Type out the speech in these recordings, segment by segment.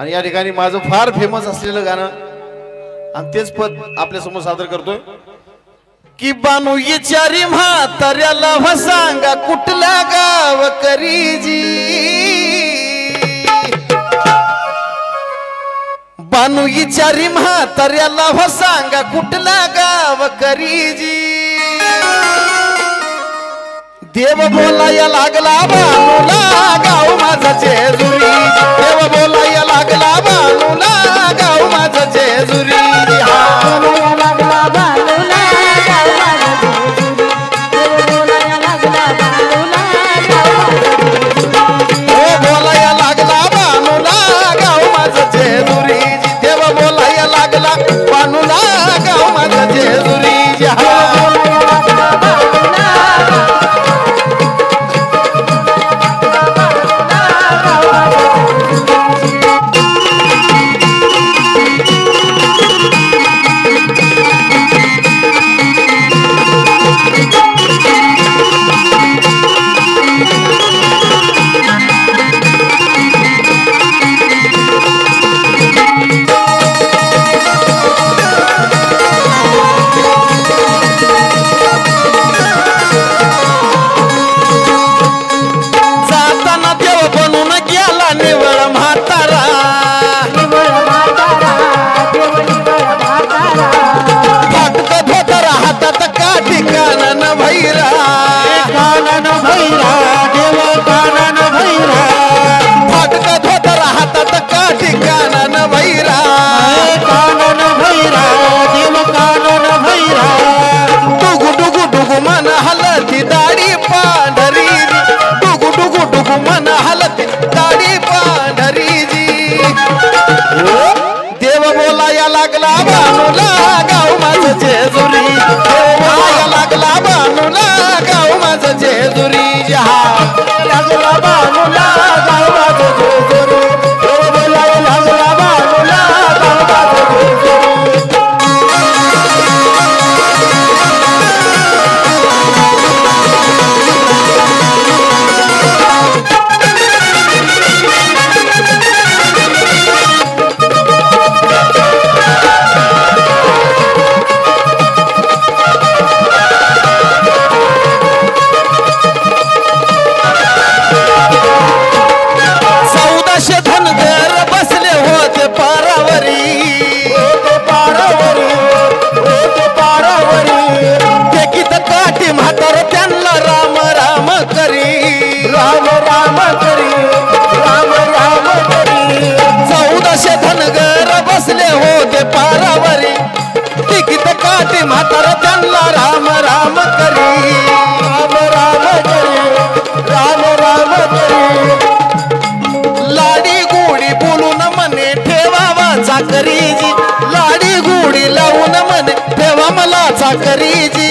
आणि या ठिकाणी माझं फार फेमस असलेलं गाणं आणि तेच पद आपल्या समोर सादर करतोय की बानू विचारी म्हाताऱ्याला हो सांगा कुठला गाव करीजी बानू विचारी म्हाताऱ्याला हो सांगा कुठला गाव करीजी देव बोलाया लागला बानूला गाव माझा जेजुरी देव बोलाया लागला बानूला गाव माझा जेजुरी म्हातारा त्यांना राम राम करी राम राम करी राम राम करी लाडी गोडी बोलून मने ठेवावा चाकरीजी लाडी गोडी लावून मने ठेवा मला चाकरीजी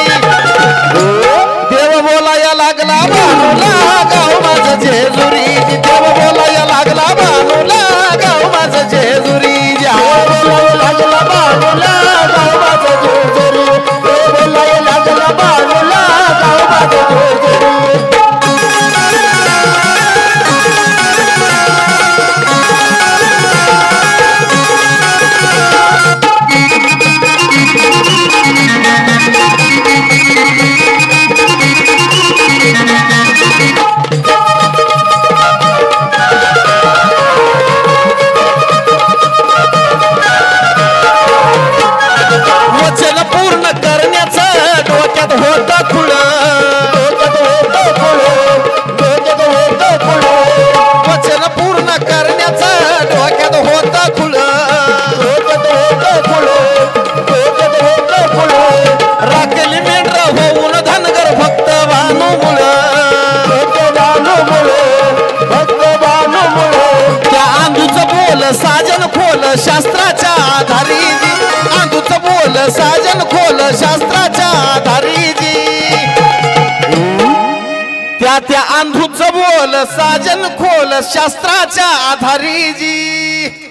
देव बोलाया लागला बानूला गाव माझं जेजुरी देव बोलाया लागला बानूला गाव माझं जेजुरी लागला बानूला गाव माझं जेजुरी देव बोलाया लागला बानूला गाव माझं जेजुरी साजन खोल शास्त्राच्या आधारी जी आंधूच बोल साजन खोल शास्त्राच्या आधारी जी त्या आंधूच बोल साजन खोल शास्त्राच्या आधारी जी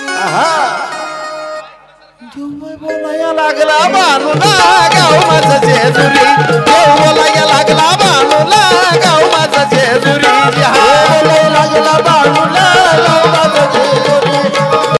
बोलाया लागला बानूला गाव माझं जेजुरी देव बोलाया लागला बानूला